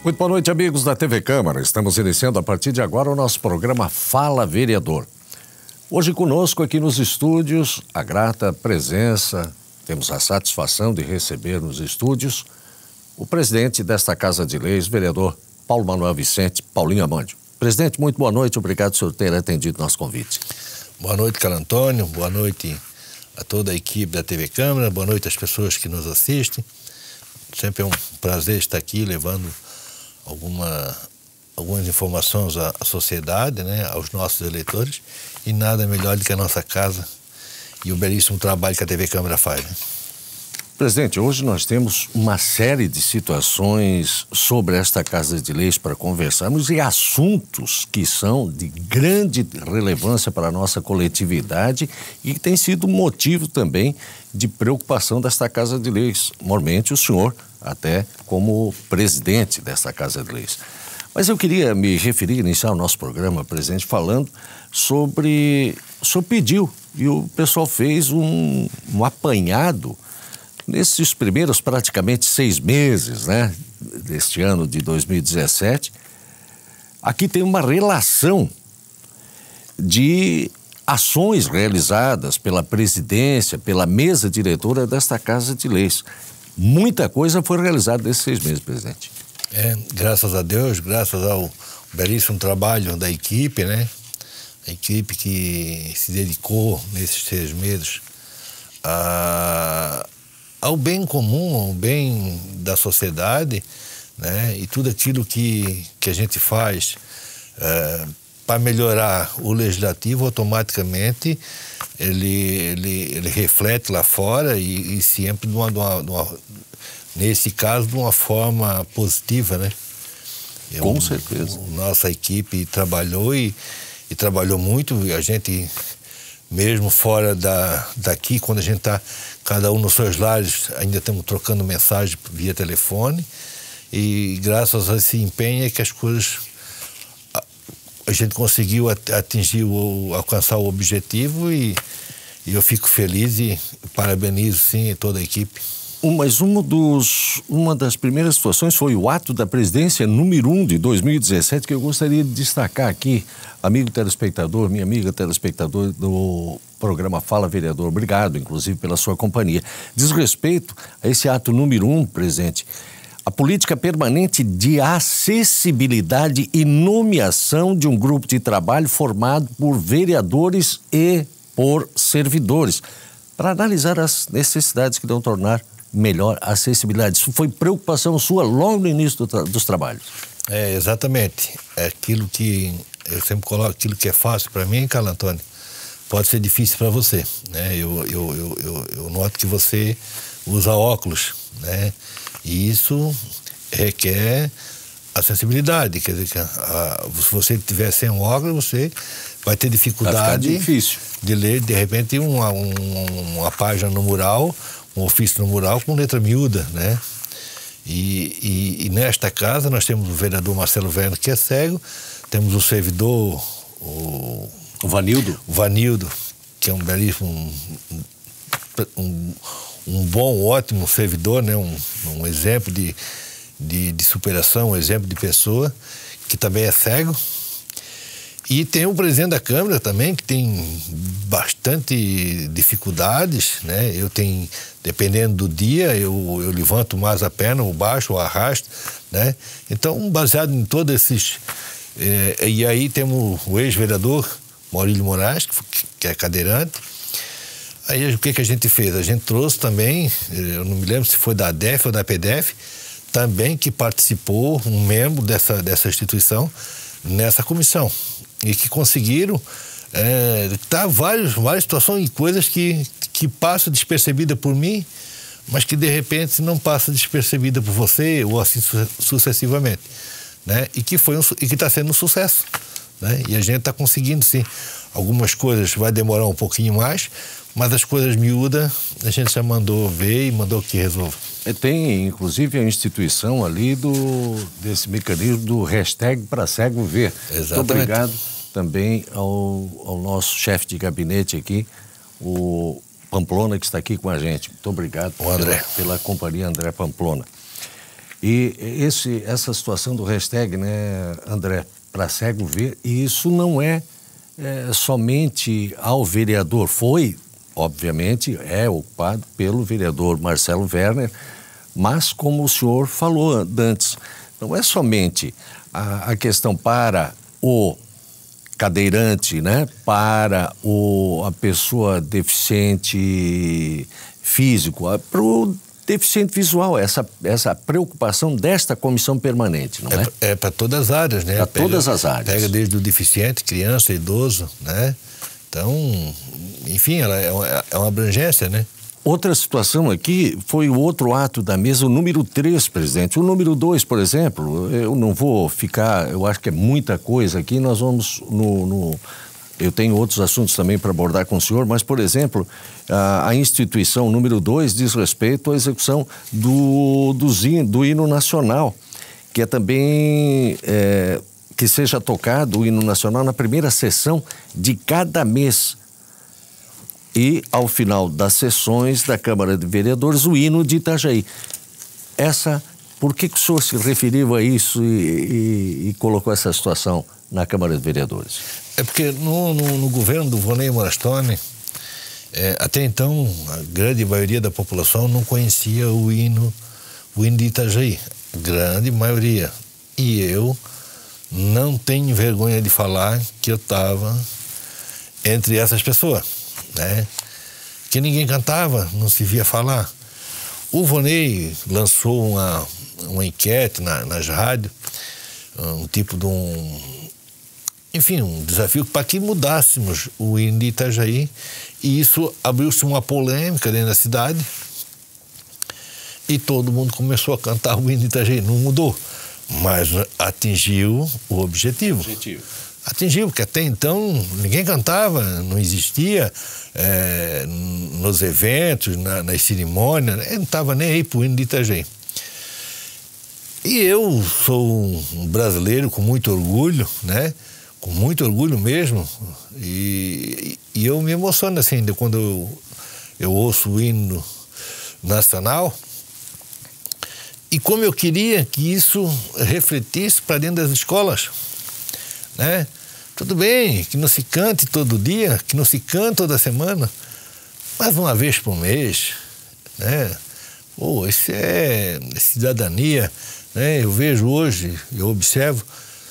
Muito boa noite, amigos da TV Câmara. Estamos iniciando a partir de agora o nosso programa Fala Vereador. Hoje conosco aqui nos estúdios, a grata presença, temos a satisfação de receber nos estúdios o presidente desta Casa de Leis, vereador Paulo Manuel Vicente, Paulinho Amandio. Presidente, muito boa noite, obrigado por ter atendido nosso convite. Boa noite, Carlos Antônio, boa noite a toda a equipe da TV Câmara, boa noite às pessoas que nos assistem. Sempre é um prazer estar aqui levando algumas informações à sociedade, né, aos nossos eleitores, e nada melhor do que a nossa casa e o belíssimo trabalho que a TV Câmara faz, né? Presidente, hoje nós temos uma série de situações sobre esta Casa de Leis para conversarmos e assuntos que são de grande relevância para a nossa coletividade e que tem sido motivo também de preocupação desta Casa de Leis. Normalmente o senhor até como presidente desta Casa de Leis. Mas eu queria me referir, iniciar o nosso programa, presidente, falando sobre... O senhor pediu e o pessoal fez um apanhado nesses primeiros praticamente 6 meses, né, deste ano de 2017. Aqui tem uma relação de ações realizadas pela presidência, pela mesa diretora desta Casa de Leis. Muita coisa foi realizada nesses 6 meses, presidente. Graças a Deus, graças ao belíssimo trabalho da equipe, né? A equipe que se dedicou nesses 6 meses ao bem comum, ao bem da sociedade, né? E tudo aquilo que a gente faz para melhorar o legislativo, automaticamente ele reflete lá fora e sempre nesse caso de uma forma positiva, né? Com certeza. Nossa equipe trabalhou e trabalhou muito, e a gente mesmo fora daqui, quando a gente está cada um nos seus lares, ainda estamos trocando mensagem via telefone, e graças a esse empenho é que as coisas, a gente conseguiu alcançar o objetivo, e eu fico feliz e parabenizo sim toda a equipe. Mas uma das primeiras situações foi o ato da presidência número 1 de 2017, que eu gostaria de destacar aqui, amigo telespectador, minha amiga telespectador do programa Fala Vereador, obrigado, inclusive, pela sua companhia. Diz respeito a esse ato número 1, presidente, a política permanente de acessibilidade e nomeação de um grupo de trabalho formado por vereadores e por servidores, para analisar as necessidades que vão tornar melhor a acessibilidade. Isso foi preocupação sua logo no início dos trabalhos. Exatamente. É aquilo que eu sempre coloco, aquilo que é fácil para mim, Carlos Antônio, pode ser difícil para você, né? Eu noto que você usa óculos, né? E isso requer acessibilidade. Quer dizer, se você tiver sem óculos, você vai ter dificuldade de ler, de repente, uma página no mural, um ofício no mural com letra miúda, né? E nesta casa nós temos o vereador Marcelo Verno, que é cego, temos o servidor, o Vanildo, que é um belíssimo, um bom, ótimo servidor, né? Um exemplo de superação, um exemplo de pessoa, que também é cego. E tem o presidente da Câmara também, que tem bastante dificuldades, né? Dependendo do dia, eu levanto mais a perna, ou baixo, ou arrasto, né? Então, baseado em todos esses... e aí temos o ex-vereador Maurílio Moraes, que é cadeirante. Aí o que a gente fez? A gente trouxe também, eu não me lembro se foi da ADEF ou da PDEF, também que participou, um membro dessa instituição, nessa comissão. E que conseguiram várias situações e coisas que passam despercebida por mim, mas que de repente não passa despercebida por você, ou assim sucessivamente, né? E que está sendo um sucesso, né? E a gente está conseguindo sim. Algumas coisas vai demorar um pouquinho mais, mas as coisas miúdas a gente já mandou ver e mandou que resolva. Tem, inclusive, a instituição ali desse mecanismo do hashtag para cego ver. Exatamente. Muito obrigado também ao nosso chefe de gabinete aqui, o Pamplona, que está aqui com a gente. Muito obrigado André. Pela companhia, André Pamplona. E essa situação do hashtag, né, André, para cego ver, e isso não é somente ao vereador, foi, obviamente, ocupado pelo vereador Marcelo Werner, mas como o senhor falou antes, não é somente a questão para o cadeirante, né, para a pessoa deficiente físico, para o deficiente visual, essa preocupação desta comissão permanente, não é? É para todas as áreas, né? Para todas as áreas. Pega desde o deficiente, criança, idoso, né? Então, enfim, ela é uma abrangência, né? Outra situação aqui foi o outro ato da mesa, o número 3, presidente. O número 2, por exemplo, eu não vou ficar, eu acho que é muita coisa aqui, nós vamos eu tenho outros assuntos também para abordar com o senhor, mas, por exemplo, a instituição número 2 diz respeito à execução do hino nacional, que é também que seja tocado o hino nacional na primeira sessão de cada mês. E, ao final das sessões da Câmara de Vereadores, o hino de Itajaí. Por que o senhor se referiu a isso e colocou essa situação na Câmara de Vereadores? É porque no governo do Vonei Morastone, até então, a grande maioria da população não conhecia o hino de Itajaí. Grande maioria. E eu não tenho vergonha de falar que eu estava entre essas pessoas, né? Que ninguém cantava, não se via falar. O Vonei lançou uma enquete nas rádios, um tipo de um desafio para que mudássemos o hino de Itajaí, e isso abriu-se uma polêmica dentro da cidade e todo mundo começou a cantar o hino de Itajaí. Não mudou, mas atingiu o objetivo. Atingiu, porque até então ninguém cantava, não existia nos eventos, nas cerimônias, não estava nem aí para o hino de Itajaí. E eu sou um brasileiro com muito orgulho, né? Com muito orgulho mesmo, e eu me emociono assim, quando eu ouço o hino nacional, e como eu queria que isso refletisse para dentro das escolas, né? Tudo bem que não se cante todo dia, que não se cante toda semana, mas uma vez por mês, né? Isso é cidadania, né? Eu vejo hoje, eu observo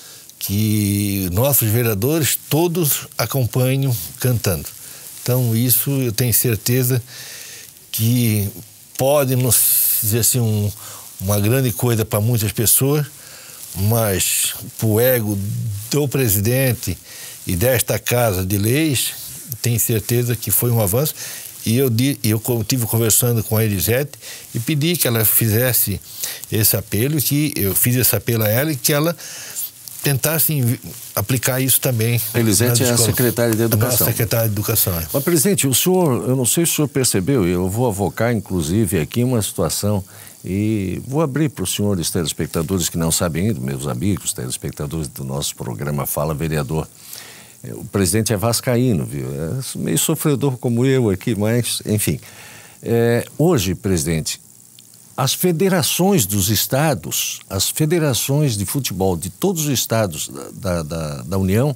que nossos vereadores todos acompanham cantando. Então isso eu tenho certeza que pode não dizer assim uma grande coisa para muitas pessoas, mas para o ego do presidente e desta Casa de Leis, tenho certeza que foi um avanço. E eu estive conversando com a Elisete e pedi que ela fizesse esse apelo, que eu fiz esse apelo a ela e que ela tentasse aplicar isso também. A Elisete é a secretária de Educação. A secretária de Educação. Mas, presidente, eu não sei se o senhor percebeu, eu vou avocar, inclusive, aqui uma situação e vou abrir para os senhores telespectadores que não sabem ainda, meus amigos telespectadores do nosso programa Fala Vereador. O presidente é vascaíno, viu? É meio sofredor como eu aqui, mas, enfim. Hoje, presidente, as federações dos estados, as federações de futebol de todos os estados da União,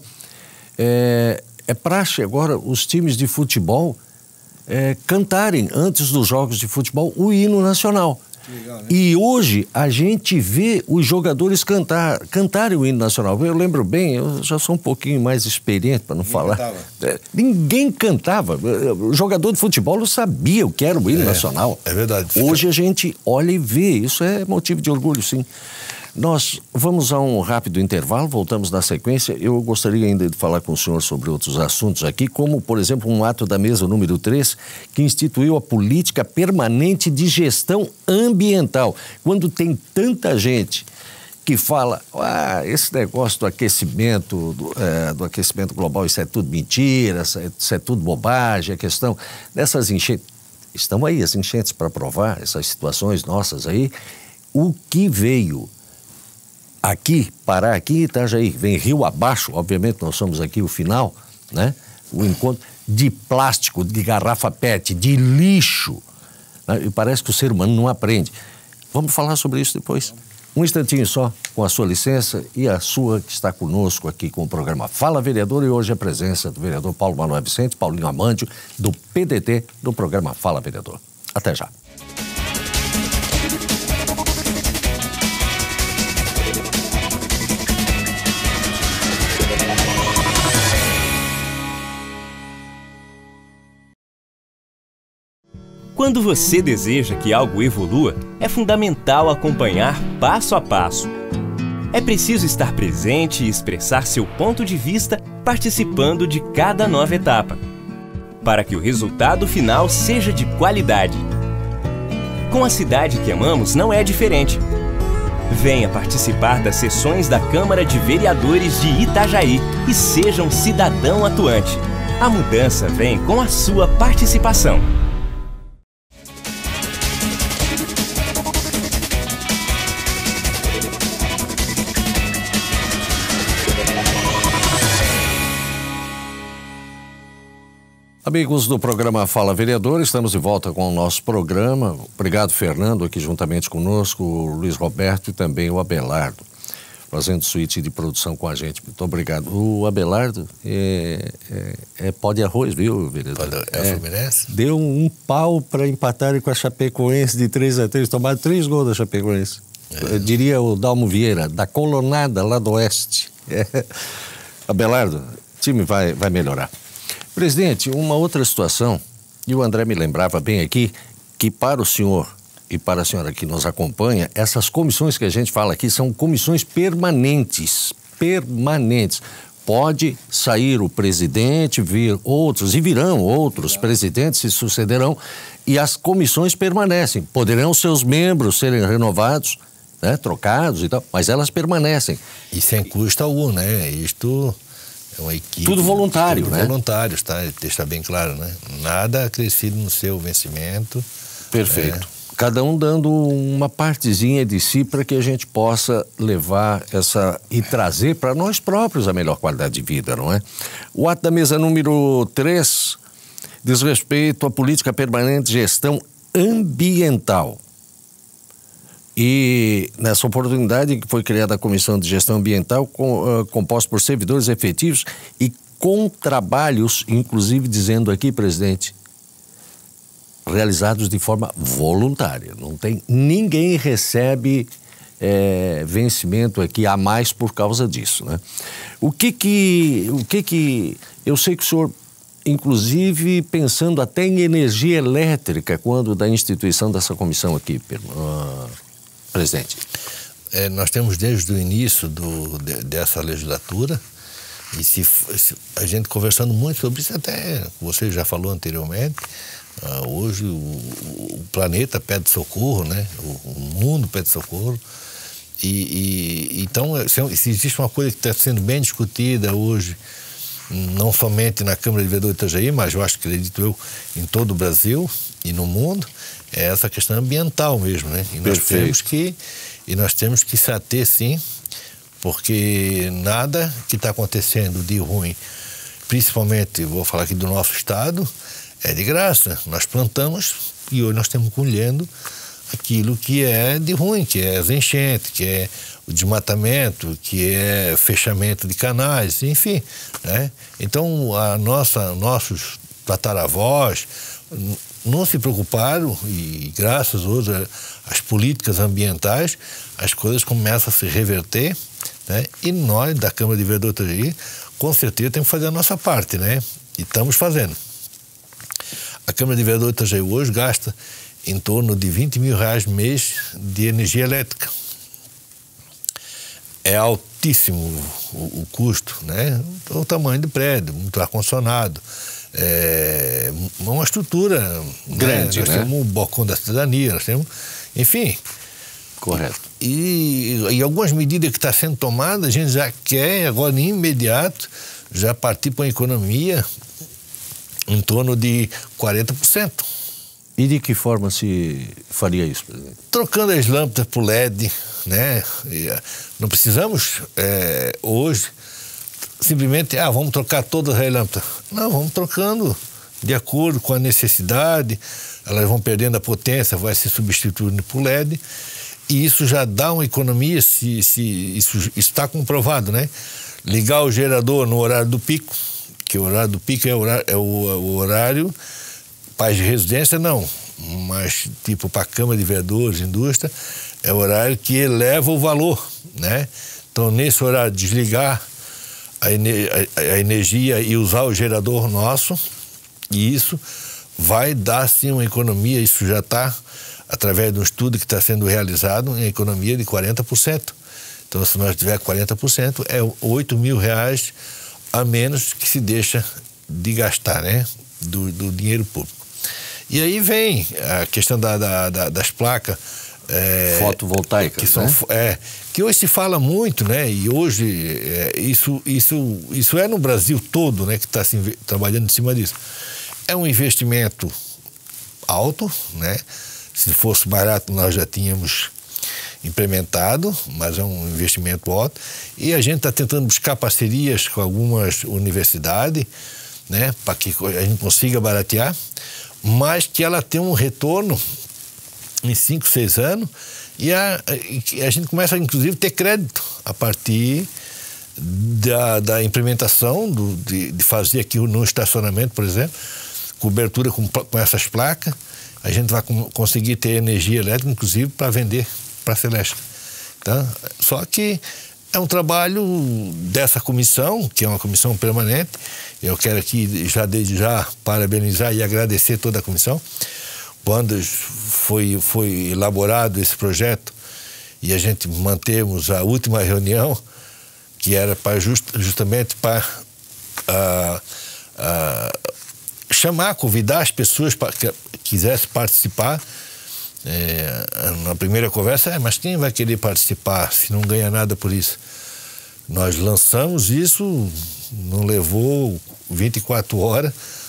é praxe agora os times de futebol cantarem, antes dos jogos de futebol, o hino nacional. Legal, né? E hoje a gente vê os jogadores cantarem o hino nacional. Eu lembro bem, eu já sou um pouquinho mais experiente para não falar. Ninguém cantava. O jogador de futebol não sabia o que era o hino nacional. É verdade. Hoje a gente olha e vê. Isso é motivo de orgulho, sim. Nós vamos a um rápido intervalo, voltamos na sequência. Eu gostaria ainda de falar com o senhor sobre outros assuntos aqui, como, por exemplo, um ato da mesa número 3, que instituiu a política permanente de gestão ambiental. Quando tem tanta gente que fala, esse negócio do aquecimento, do aquecimento global, isso é tudo mentira, isso é tudo bobagem, a questão dessas enchentes. Estão aí as enchentes para provar, essas situações nossas aí. O que veio parar aqui em Itajaí, vem rio abaixo, obviamente nós somos aqui o final, né? O encontro de plástico, de garrafa PET, de lixo, né? E parece que o ser humano não aprende. Vamos falar sobre isso depois. Um instantinho só, com a sua licença e a sua que está conosco aqui com o programa Fala Vereador, e hoje a presença do vereador Paulo Manuel Vicente, Paulinho Amandio, do PDT, do programa Fala Vereador. Até já. Quando você deseja que algo evolua, é fundamental acompanhar passo a passo. É preciso estar presente e expressar seu ponto de vista participando de cada nova etapa, para que o resultado final seja de qualidade. Com a cidade que amamos não é diferente. Venha participar das sessões da Câmara de Vereadores de Itajaí e seja um cidadão atuante. A mudança vem com a sua participação. Amigos do programa Fala Vereador, estamos de volta com o nosso programa. Obrigado, Fernando, aqui juntamente conosco, o Luiz Roberto e também o Abelardo, fazendo suíte de produção com a gente. Muito obrigado. O Abelardo é pó de arroz, viu, vereador? Fluminense? Deu um pau para empatarem com a Chapecoense de 3-3, tomaram 3 gols da Chapecoense. Eu diria o Dalmo Vieira, da Colonada, lá do Oeste. Abelardo, o time vai melhorar. Presidente, uma outra situação, e o André me lembrava bem aqui, que para o senhor e para a senhora que nos acompanha, essas comissões que a gente fala aqui são comissões permanentes. Pode sair o presidente, vir outros, e virão outros presidentes, se sucederão, e as comissões permanecem. Poderão seus membros serem renovados, né, trocados e tal, mas elas permanecem. E sem custo algum, né? Isto... É uma equipe... Tudo voluntário, né? Voluntários, tá? Deixa bem claro, né? Nada acrescido no seu vencimento. Perfeito. Cada um dando uma partezinha de si para que a gente possa levar e trazer para nós próprios a melhor qualidade de vida, não é? O ato da mesa número 3 diz respeito à política permanente de gestão ambiental. E nessa oportunidade que foi criada a Comissão de Gestão Ambiental, composta por servidores efetivos e com trabalhos, inclusive dizendo aqui, presidente, realizados de forma voluntária. Não tem, ninguém recebe vencimento aqui a mais por causa disso, né? O que eu sei que o senhor, inclusive pensando até em energia elétrica, quando da instituição dessa comissão aqui, presidente. Nós temos desde o início dessa legislatura, e se a gente conversando muito sobre isso, até você já falou anteriormente, hoje o planeta pede socorro, né? O mundo pede socorro. Então, se existe uma coisa que está sendo bem discutida hoje, não somente na Câmara de Vereadores de Itajaí, mas eu acho que, acredito eu, em todo o Brasil e no mundo, é essa questão ambiental mesmo, né? E nós temos que se ater, sim, porque nada que está acontecendo de ruim, principalmente, vou falar aqui do nosso estado, é de graça. Nós plantamos e hoje nós estamos colhendo aquilo que é de ruim, que é as enchentes, que é o desmatamento, que é fechamento de canais, enfim, né? Então, nossos tataravós não se preocuparam e, graças hoje às políticas ambientais, as coisas começam a se reverter, né? E nós, da Câmara de Vereadores de Itajaí, com certeza temos que fazer a nossa parte, né? E estamos fazendo. A Câmara de Vereadores de Itajaí hoje gasta em torno de R$20 mil mês de energia elétrica. É altíssimo o custo, né? O tamanho do prédio, muito ar-condicionado. É uma estrutura grande, né? Nós temos o balcão da cidadania, nós temos, enfim. Correto. E algumas medidas que estão sendo tomadas, a gente já quer, agora em imediato, já partir para uma economia em torno de 40%. E de que forma se faria isso, presidente? Trocando as lâmpadas por LED, né? Não precisamos hoje simplesmente, vamos trocar todas as lâmpadas. Não, vamos trocando de acordo com a necessidade, elas vão perdendo a potência, vai se substituindo por LED, E isso já dá uma economia, isso está comprovado, né? Ligar o gerador no horário do pico, que o horário do pico é o horário para de residência, não, mas tipo para a Câmara de Vereadores, indústria, é o horário que eleva o valor, né? Então, nesse horário, desligar a energia e usar o gerador nosso, e isso vai dar, sim, uma economia, isso já está, através de um estudo que está sendo realizado, uma economia de 40%. Então, se nós tiver 40%, é R$8.000 a menos que se deixa de gastar, né? Do dinheiro público. E aí vem a questão das placas fotovoltaicas, que são, né? Que hoje se fala muito, né? E hoje isso é no Brasil todo, né? Que está trabalhando em cima disso. É um investimento alto, né? Se fosse barato, nós já tínhamos implementado, mas é um investimento alto. E a gente está tentando buscar parcerias com algumas universidades, né? Para que a gente consiga baratear, mas que ela tenha um retorno em 5, 6 anos e a gente começa, inclusive, a ter crédito a partir da implementação, de fazer aqui no estacionamento, por exemplo, cobertura com essas placas. A gente vai conseguir ter energia elétrica, inclusive, para vender para a Celesc. Tá? Só que é um trabalho dessa comissão, que é uma comissão permanente. Eu quero aqui, desde já, parabenizar e agradecer toda a comissão. Quando foi elaborado esse projeto e a gente mantemos a última reunião, que era justamente para convidar as pessoas para que quisessem participar. Na primeira conversa, mas quem vai querer participar se não ganha nada por isso? Nós lançamos isso, não levou 24 horas,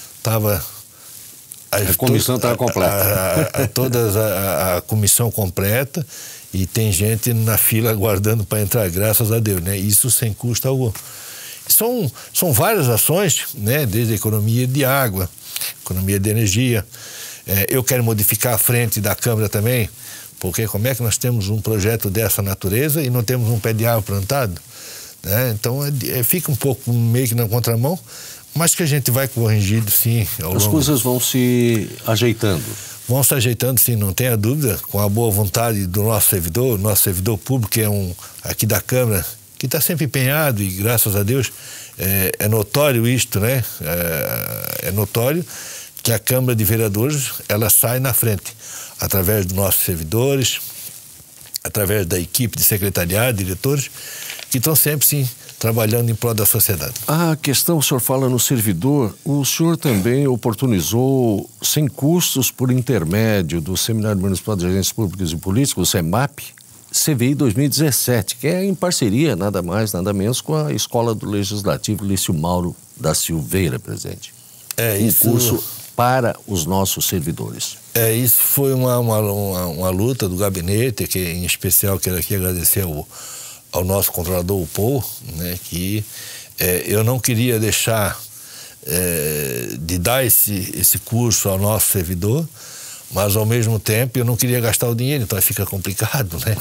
a comissão estava completa. A comissão completa, e tem gente na fila aguardando para entrar, graças a Deus, né? Isso sem custo algum. São várias ações, né? Desde a economia de água, economia de energia. Eu quero modificar a frente da Câmara também, porque como é que nós temos um projeto dessa natureza e não temos um pé de árvore plantado? Né? Então fica um pouco meio que na contramão, mas que a gente vai corrigindo, sim. As coisas vão se ajeitando. Vão se ajeitando, sim, não tenha dúvida, com a boa vontade do nosso servidor público, que é aqui da Câmara, que está sempre empenhado, e graças a Deus é notório isto, né? É notório que a Câmara de Vereadores, ela sai na frente, através dos nossos servidores, através da equipe de secretariado, diretores, que estão sempre, sim, trabalhando em prol da sociedade. A questão, o senhor fala no servidor, o senhor também oportunizou, sem custos, por intermédio do Seminário Municipal de Agentes Públicos e Políticos, o SEMAP, CVI 2017, que é em parceria, nada mais, nada menos, com a Escola do Legislativo Lício Mauro da Silveira, presidente. Isso... Um curso para os nossos servidores. Isso foi uma luta do gabinete, que em especial quero aqui agradecer ao nosso controlador, o Paul, né, que eu não queria deixar de dar esse curso ao nosso servidor, mas ao mesmo tempo eu não queria gastar o dinheiro, então fica complicado, né?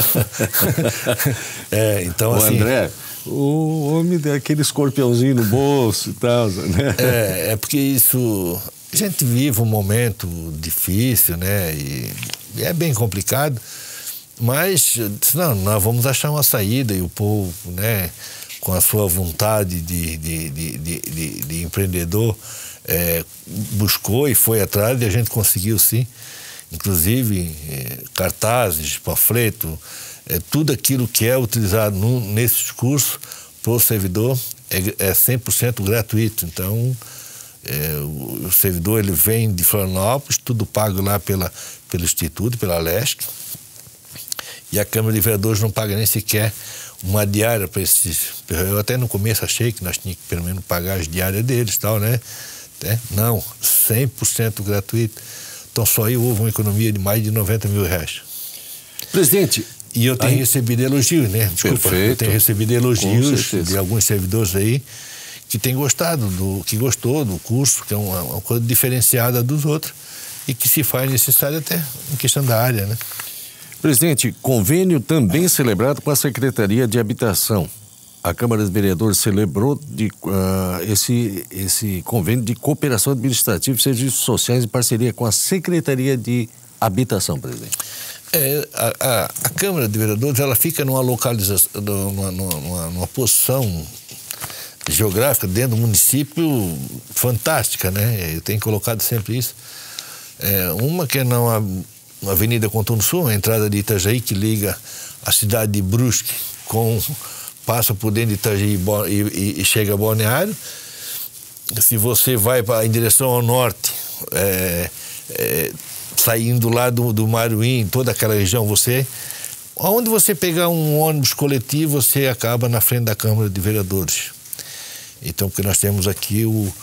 Então, assim, André, o homem tem aquele escorpiãozinho no bolso e tal, né? É porque isso... A gente vive um momento difícil, né? E é bem complicado, mas não, nós vamos achar uma saída, e o povo, né, com a sua vontade de empreendedor, buscou e foi atrás, e a gente conseguiu, sim. Inclusive cartazes, panfleto, tudo aquilo que é utilizado nesse curso para o servidor é 100% gratuito. Então, o servidor, ele vem de Florianópolis, tudo pago lá pelo Instituto, pela Lesc, e a Câmara de Vereadores não paga nem sequer uma diária para esses. Eu até no começo achei que nós tínhamos que pelo menos pagar as diárias deles e tal, né? Não, 100% gratuito. Então só aí houve uma economia de mais de R$90 mil. Presidente, e eu tenho recebido elogios, né? Desculpa, perfeito. Eu tenho recebido elogios de alguns servidores aí que têm gostado, que gostou do curso, que é uma coisa diferenciada dos outros e que se faz necessário até em questão da área, né? Presidente, convênio também celebrado com a Secretaria de Habitação. A Câmara de Vereadores celebrou esse convênio de cooperação administrativa e serviços sociais em parceria com a Secretaria de Habitação, presidente. A Câmara de Vereadores, ela fica numa localização, numa posição geográfica dentro do município fantástica, né? Eu tenho colocado sempre isso. Uma que é na Avenida Contorno Sul, a entrada de Itajaí, que liga a cidade de Brusque passa por dentro de Itajaí e chega a Balneário. Se você vai em direção ao norte, saindo lá do Maruim, toda aquela região, onde você pegar um ônibus coletivo, você acaba na frente da Câmara de Vereadores. Então, porque nós temos aqui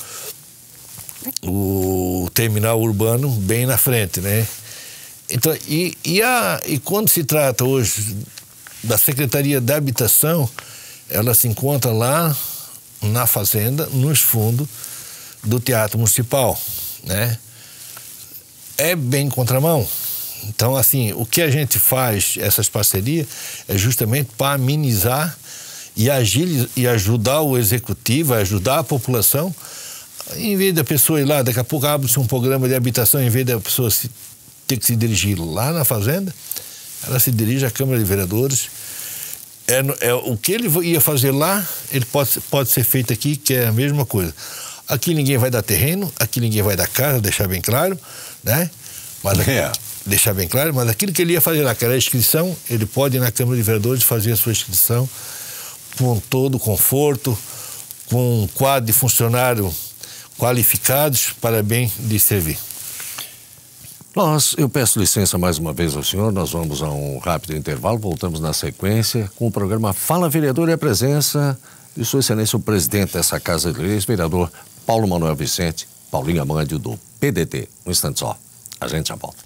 o terminal urbano bem na frente, né? Então, e quando se trata hoje da Secretaria da Habitação, ela se encontra lá na fazenda, nos fundos do Teatro Municipal, né? É bem contramão. Então, assim, o que a gente faz, essas parcerias, é justamente para amenizar e ajudar o executivo, ajudar a população. Em vez da pessoa ir lá, daqui a pouco abre-se um programa de habitação, em vez da pessoa ter que se dirigir lá na fazenda, ela se dirige à Câmara de Vereadores. O que ele ia fazer lá, ele pode ser feito aqui, que é a mesma coisa. Aqui ninguém vai dar terreno, aqui ninguém vai dar casa, deixar bem claro, né? Deixar bem claro, mas aquilo que ele ia fazer lá, que era a inscrição, ele pode ir na Câmara de Vereadores fazer a sua inscrição com todo conforto, com um quadro de funcionário qualificados para bem lhe servir. Eu peço licença mais uma vez ao senhor, nós vamos a um rápido intervalo, voltamos na sequência com o programa Fala Vereador e a presença de Sua Excelência, o presidente dessa Casa de Leis, vereador Paulo Manuel Vicente, Paulinho Amandio, do PDT. Um instante só, a gente já volta.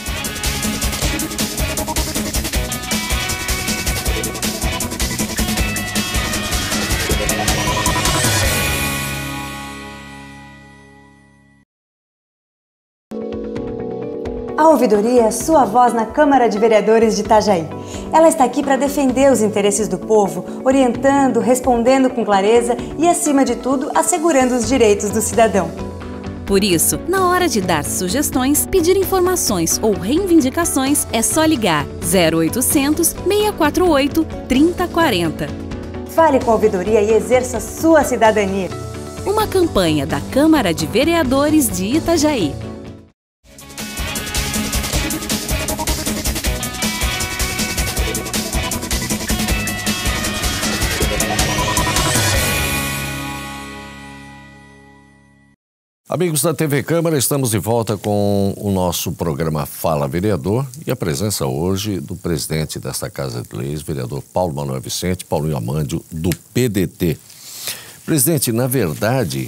A ouvidoria é sua voz na Câmara de Vereadores de Itajaí. Ela está aqui para defender os interesses do povo, orientando, respondendo com clareza e, acima de tudo, assegurando os direitos do cidadão. Por isso, na hora de dar sugestões, pedir informações ou reivindicações, é só ligar 0800 648 3040. Fale com a ouvidoria e exerça sua cidadania. Uma campanha da Câmara de Vereadores de Itajaí. Amigos da TV Câmara, estamos de volta com o nosso programa Fala Vereador e a presença hoje do presidente desta Casa de Leis, vereador Paulo Manuel Vicente, Paulinho Amandio, do PDT. Presidente, na verdade,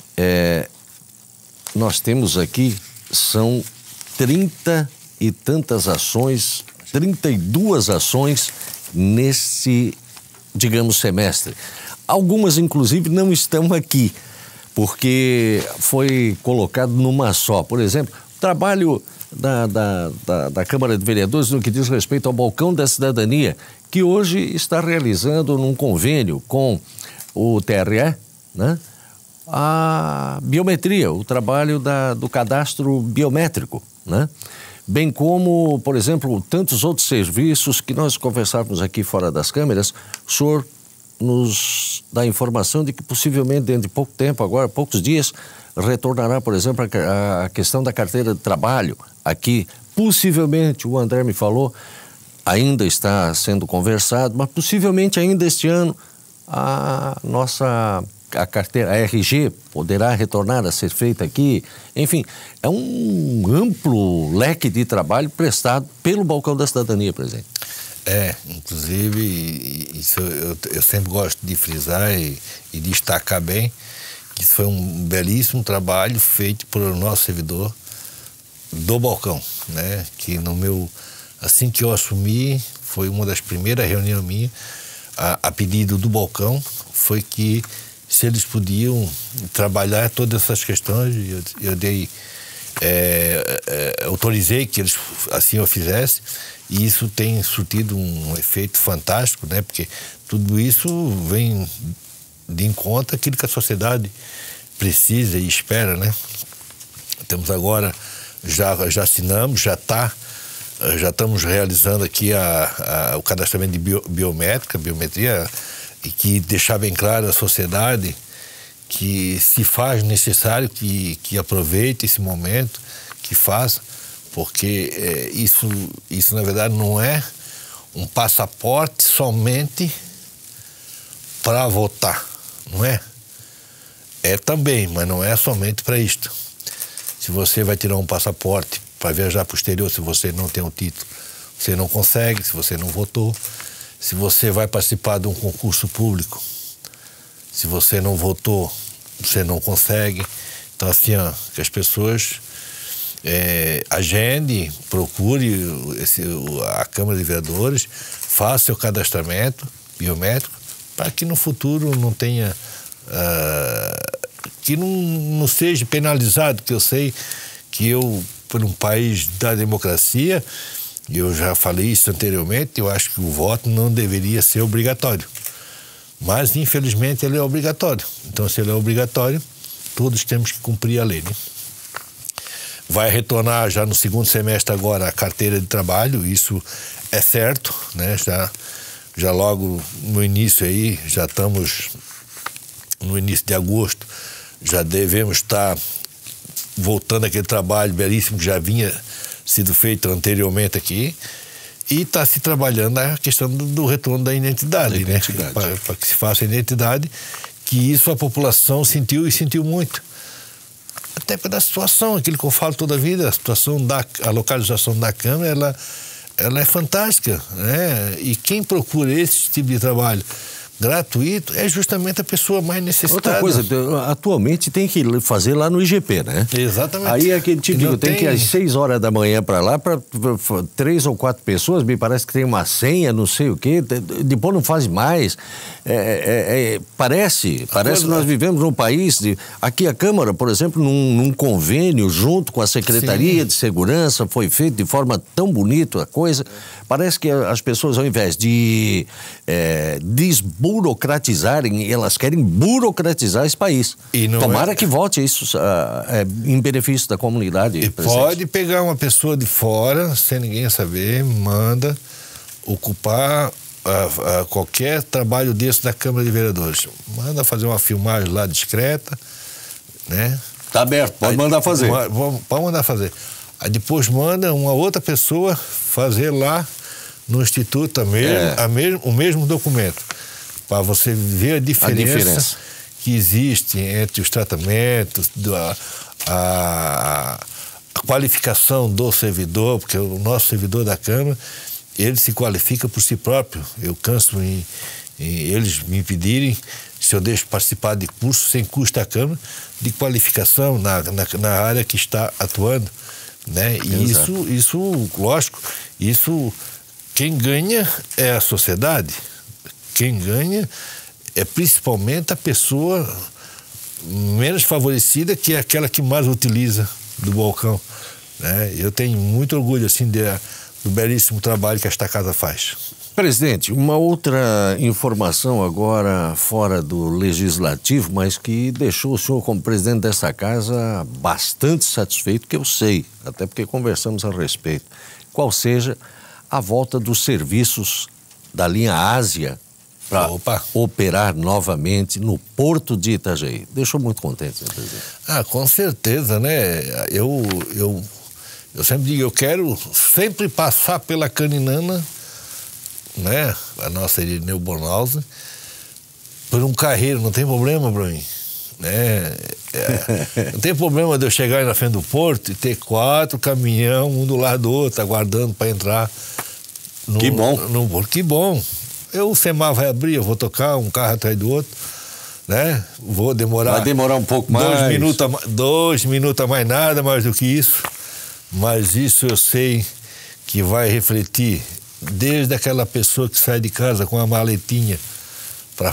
nós temos aqui, são 30 e tantas ações, 32 ações nesse, digamos, semestre. Algumas, inclusive, não estão aqui, porque foi colocado numa só. Por exemplo, o trabalho da Câmara de Vereadores no que diz respeito ao Balcão da Cidadania, que hoje está realizando num convênio com o TRE, né, a biometria, o trabalho do cadastro biométrico, né? Bem como, por exemplo, tantos outros serviços que nós conversávamos aqui fora das câmeras. O senhor nos dá a informação de que possivelmente dentro de pouco tempo, agora, poucos dias, retornará, por exemplo, a questão da carteira de trabalho aqui. Possivelmente, o André me falou, ainda está sendo conversado, mas possivelmente ainda este ano a carteira, a RG, poderá retornar a ser feita aqui. Enfim, é um amplo leque de trabalho prestado pelo Balcão da Cidadania, presidente. Inclusive, isso eu sempre gosto de frisar e destacar bem, que isso foi um belíssimo trabalho feito por nosso servidor do Balcão, né? Que assim que eu assumi, foi uma das primeiras reuniões minhas, a pedido do Balcão, foi que se eles podiam trabalhar todas essas questões, eu dei autorizei que eles assim o fizessem, e isso tem surtido um efeito fantástico, né? Porque tudo isso vem de encontro àquilo que a sociedade precisa e espera, né? Temos agora, já assinamos, já estamos realizando aqui o cadastramento de biometria, e que deixar bem claro à sociedade que se faz necessário que aproveite esse momento, que faça, porque isso na verdade não é um passaporte somente para votar, não é? É também, mas não é somente para isto. Se você vai tirar um passaporte para viajar para o exterior, se você não tem um título, você não consegue, se você não votou. Se você vai participar de um concurso público, se você não votou, você não consegue. Então, assim, que as pessoas agendem, procure a Câmara de Vereadores, faça seu cadastramento biométrico, para que no futuro não tenha... que não seja penalizado, que eu sei que por um país da democracia, eu já falei isso anteriormente, eu acho que o voto não deveria ser obrigatório. Mas, infelizmente, ele é obrigatório. Então, se ele é obrigatório, todos temos que cumprir a lei, né? Vai retornar já no segundo semestre agora a carteira de trabalho, isso é certo, né? Já logo no início aí, já estamos no início de agosto, já devemos estar voltando àquele trabalho belíssimo que já vinha sido feito anteriormente aqui, e está se trabalhando a questão do retorno da identidade, né? Para que se faça a identidade, que isso a população sentiu, e sentiu muito. Até pela situação, aquilo que eu falo toda a vida, a localização da Câmara, ela é fantástica, né? E quem procura esse tipo de trabalho gratuito é justamente a pessoa mais necessitada. Outra coisa, atualmente tem que fazer lá no IGP, né? Exatamente. Aí aquele tipo tem que ir às 6 horas da manhã para lá, para 3 ou 4 pessoas, me parece que tem uma senha, não sei o quê, depois não faz mais. Parece que nós vivemos num país aqui a Câmara, por exemplo, num convênio junto com a Secretaria Sim. de Segurança, foi feito de forma tão bonita a coisa. Parece que as pessoas, ao invés de desburocratizarem, elas querem burocratizar esse país. Tomara que volte isso em benefício da comunidade. E pode pegar uma pessoa de fora, sem ninguém saber, manda ocupar qualquer trabalho desse da Câmara de Vereadores. Manda fazer uma filmagem lá discreta, né? Tá aberto, pode mandar fazer. Pode mandar fazer. Aí depois manda uma outra pessoa fazer lá no Instituto o mesmo documento, para você ver a diferença que existe entre os tratamentos, a qualificação do servidor, porque o nosso servidor da Câmara, ele se qualifica por si próprio. Eu canso em eles me pedirem se eu deixo participar de curso sem custo da Câmara, de qualificação na área que está atuando, né? E isso, lógico, quem ganha é a sociedade. Quem ganha é principalmente a pessoa menos favorecida, que é aquela que mais utiliza do balcão, né? Eu tenho muito orgulho assim do belíssimo trabalho que esta casa faz. Presidente, uma outra informação agora fora do legislativo, mas que deixou o senhor como presidente dessa casa bastante satisfeito, que eu sei, até porque conversamos a respeito. Qual seja a volta dos serviços da linha Ásia para operar novamente no Porto de Itajaí. Deixou muito contente, senhor presidente. Com certeza, né? Eu sempre digo, eu quero sempre passar pela Caninana, né? A nossa Irineu Bonalza, por um carreiro, não tem problema, Bruno, né? Não tem problema de eu chegar aí na frente do porto e ter 4 caminhões, um do lado do outro, aguardando para entrar que bom. No porto. Que bom. O semáforo vai abrir, eu vou tocar um carro atrás do outro, né? Vou demorar... Vai demorar um pouco mais. 2 minutos a mais, nada mais do que isso. Mas isso eu sei que vai refletir desde aquela pessoa que sai de casa com a maletinha para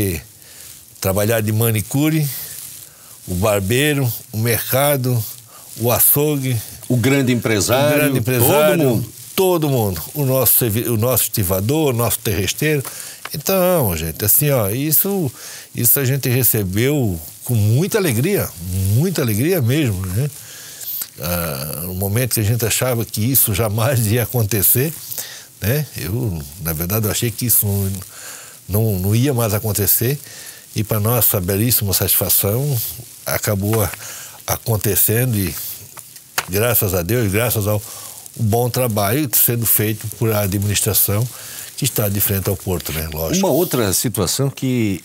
trabalhar de manicure, o barbeiro, o mercado, o açougue, o grande empresário, todo mundo. O nosso estivador, o nosso terresteiro. Então, gente, assim, ó, isso a gente recebeu com muita alegria mesmo, né? No momento que a gente achava que isso jamais ia acontecer, né? Na verdade, eu achei que isso não ia mais acontecer, e para nossa belíssima satisfação acabou acontecendo, e graças a Deus, graças ao bom trabalho sendo feito por a administração que está de frente ao porto, né? Lógico. Uma outra situação que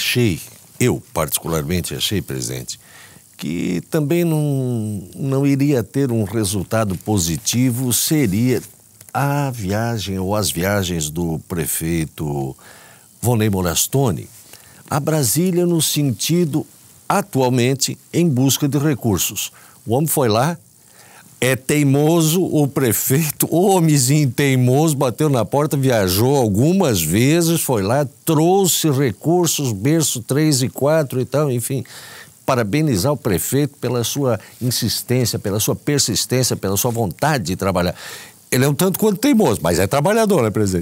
eu particularmente achei, presidente, que também não iria ter um resultado positivo, seria a viagem ou as viagens do prefeito Vonei Morastoni a Brasília, no sentido, atualmente, em busca de recursos. O homem foi lá, é teimoso, o prefeito, homenzinho teimoso, bateu na porta, viajou algumas vezes, foi lá, trouxe recursos, berço 3 e 4 e tal, enfim. Parabenizar o prefeito pela sua insistência, pela sua persistência, pela sua vontade de trabalhar. Ele é um tanto quanto teimoso, mas é trabalhador, né, presidente?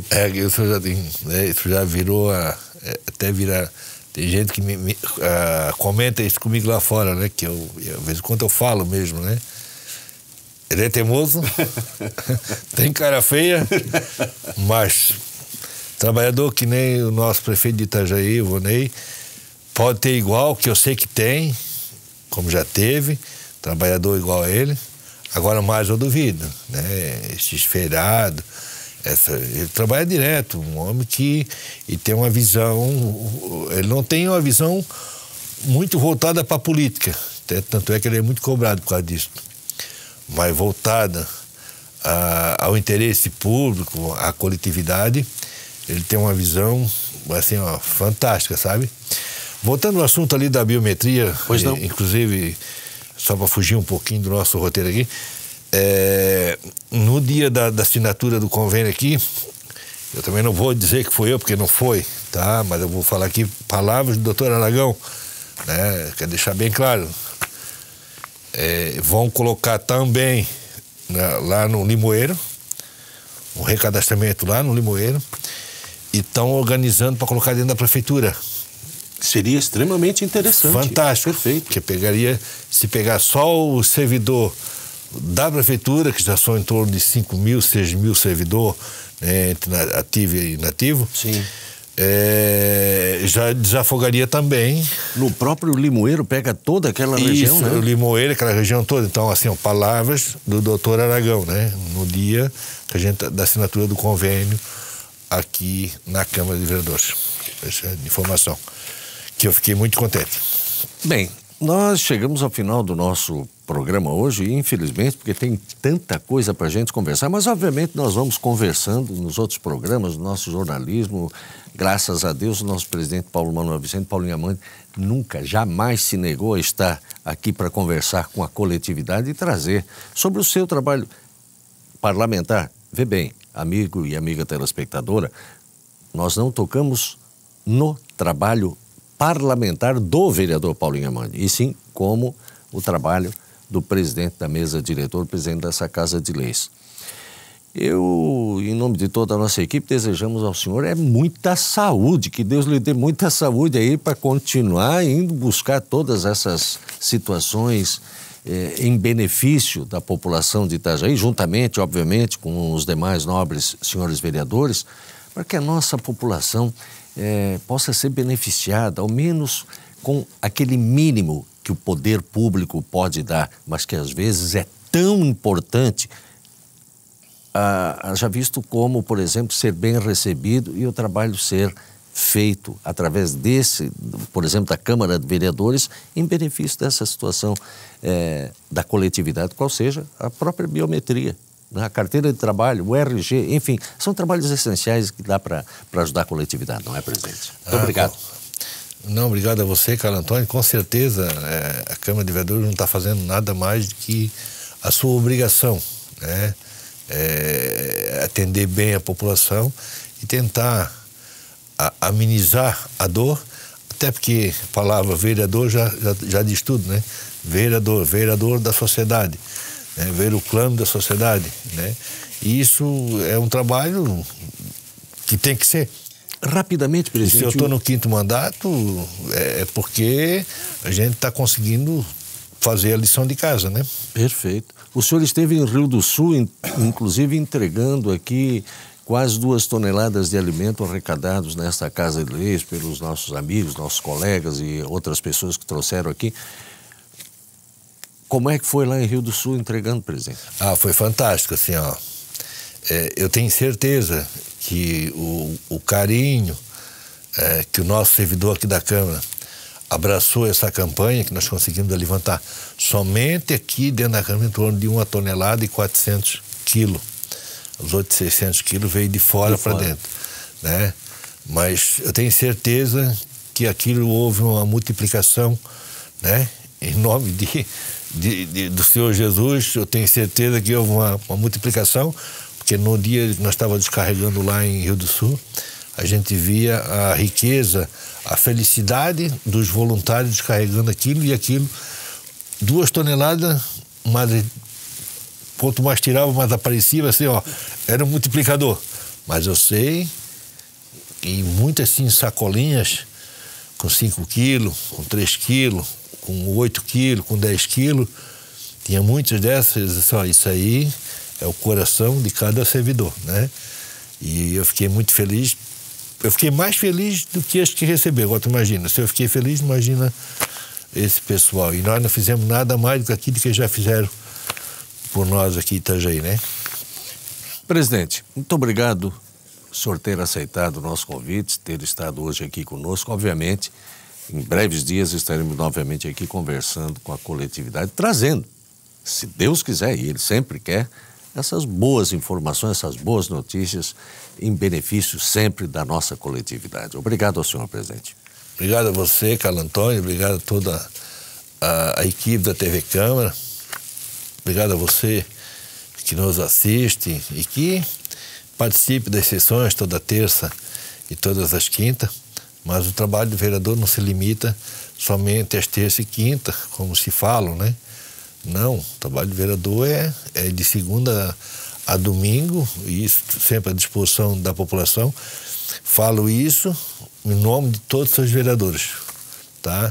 Isso já virou, até virar... Tem gente que comenta isso comigo lá fora, né? Que eu, de vez em quando eu falo mesmo, né? Ele é teimoso, tem cara feia, mas trabalhador que nem o nosso prefeito de Itajaí, o Vonei, pode ter igual, que eu sei que tem, como já teve, trabalhador igual a ele. Agora mais eu duvido, né? Esses feriados, ele trabalha direto, um homem que tem uma visão, ele não tem uma visão muito voltada para a política, tanto é que ele é muito cobrado por causa disso, mas voltada ao interesse público, à coletividade, ele tem uma visão, assim, ó, fantástica, sabe? Voltando ao assunto ali da biometria, inclusive, só para fugir um pouquinho do nosso roteiro aqui, no dia da assinatura do convênio aqui, eu também não vou dizer que foi eu, porque não foi, tá? Mas eu vou falar aqui palavras do doutor Aragão, né? Quero deixar bem claro. Vão colocar também, né, lá no Limoeiro, um recadastramento lá no Limoeiro, e estão organizando para colocar dentro da prefeitura. Seria extremamente interessante. Fantástico. Perfeito. Porque se pegar só o servidor da prefeitura, que já são em torno de 5 mil, 6 mil servidores, né, entre ativo e inativo, sim. Já desafogaria também. No próprio Limoeiro pega toda aquela região, né? O Limoeiro, aquela região toda. Então, assim, palavras do doutor Aragão, né? No dia que da assinatura do convênio aqui na Câmara de Vereadores. Essa é a informação que eu fiquei muito contente. Bem, nós chegamos ao final do nosso programa hoje, e infelizmente, porque tem tanta coisa para a gente conversar, mas obviamente nós vamos conversando nos outros programas, no nosso jornalismo. Graças a Deus, o nosso presidente Paulo Manuel Vicente, Paulinho Amandi, nunca, jamais se negou a estar aqui para conversar com a coletividade e trazer sobre o seu trabalho parlamentar. Vê bem, amigo e amiga telespectadora, nós não tocamos no trabalho parlamentar do vereador Paulinho Amandi, e sim como o trabalho do presidente da mesa diretora, presidente dessa Casa de Leis. Eu, em nome de toda a nossa equipe, desejamos ao senhor muita saúde, que Deus lhe dê muita saúde aí para continuar indo buscar todas essas situações em benefício da população de Itajaí, juntamente, obviamente, com os demais nobres senhores vereadores, para que a nossa população possa ser beneficiada, ao menos com aquele mínimo que o poder público pode dar, mas que às vezes é tão importante, já visto como, por exemplo, ser bem recebido e o trabalho ser feito através por exemplo, da Câmara de Vereadores, em benefício dessa situação da coletividade, qual seja a própria biometria, né? A carteira de trabalho, o RG, enfim, são trabalhos essenciais que dá para ajudar a coletividade, não é, presidente? Muito obrigado. Não, obrigado a você, Carlos Antônio. Com certeza, a Câmara de Vereadores não está fazendo nada mais do que a sua obrigação, né? Atender bem a população e tentar amenizar a dor até porque a palavra vereador já diz tudo, né? Vereador da sociedade, né? Ver o plano da sociedade, né? E isso é um trabalho que tem que ser. Rapidamente, presidente. Se eu estou no 5º mandato, é porque a gente está conseguindo fazer a lição de casa, né? Perfeito. O senhor esteve em Rio do Sul, inclusive entregando aqui quase 2 toneladas de alimento arrecadados nesta Casa de Leis pelos nossos amigos, nossos colegas e outras pessoas que trouxeram aqui. Como é que foi lá em Rio do Sul entregando, presidente? Foi fantástico, assim, ó. Eu tenho certeza que o carinho que o nosso servidor aqui da Câmara abraçou essa campanha, que nós conseguimos levantar somente aqui dentro da Câmara em torno de 1 tonelada e 400 quilos. Os outros 600 quilos veio de fora para dentro, né? Mas eu tenho certeza que aquilo houve uma multiplicação, né? Em nome do Senhor Jesus, eu tenho certeza que houve uma multiplicação, porque no dia que nós estávamos descarregando lá em Rio do Sul, a gente via a riqueza, a felicidade dos voluntários descarregando aquilo e aquilo. 2 toneladas, mas quanto mais tirava, mais aparecia, assim, ó, era um multiplicador. Mas eu sei que muitas, assim, sacolinhas com 5 quilos, com 3 quilos, com 8 quilos, com 10 quilos, tinha muitas dessas, só isso aí é o coração de cada servidor, né? E eu fiquei muito feliz. Eu fiquei mais feliz do que este que recebeu. Agora tu imagina, se eu fiquei feliz, imagina esse pessoal. E nós não fizemos nada mais do que aquilo que já fizeram por nós aqui em Itajaí, né? Presidente, muito obrigado por o senhor ter aceitado o nosso convite, ter estado hoje aqui conosco. Obviamente, em breves dias estaremos novamente aqui conversando com a coletividade, trazendo, se Deus quiser, e Ele sempre quer, essas boas informações, essas boas notícias em benefício sempre da nossa coletividade. Obrigado ao senhor, presidente. Obrigado a você, Carlos Antônio, obrigado a toda a equipe da TV Câmara, obrigado a você que nos assiste e que participe das sessões toda terça e todas as quintas, mas o trabalho do vereador não se limita somente às terça e quinta, como se falam, né? Não, o trabalho do vereador é de segunda a domingo, e isso sempre à disposição da população. Falo isso em nome de todos os seus vereadores, tá?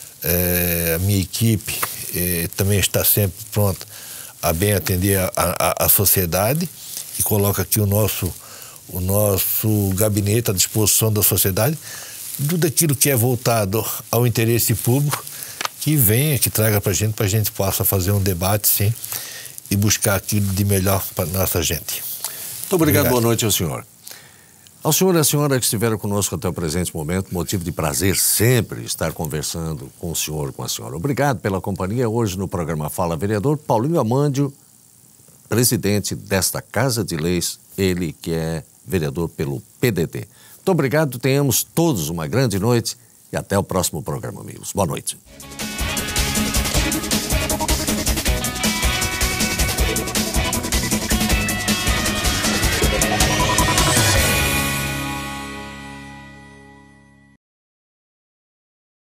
A minha equipe também está sempre pronta a bem atender a sociedade e coloca aqui o nosso gabinete à disposição da sociedade, tudo aquilo que é voltado ao interesse público, que venha, que traga para a gente possa fazer um debate, sim, e buscar aquilo de melhor para nossa gente. Muito obrigado, boa noite ao senhor. Ao senhor e à senhora que estiveram conosco até o presente momento, motivo de prazer sempre estar conversando com o senhor, com a senhora. Obrigado pela companhia hoje no programa Fala Vereador. Paulinho Amandio, presidente desta Casa de Leis, ele que é vereador pelo PDT. Muito obrigado, tenhamos todos uma grande noite e até o próximo programa, amigos. Boa noite.